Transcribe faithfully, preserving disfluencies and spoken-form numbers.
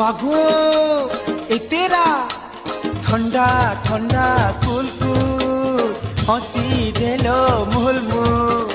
মাগো এ তেরা ঠান্ডা ঠান্ডা কুল কুল হসি দেলো মুহুল মুল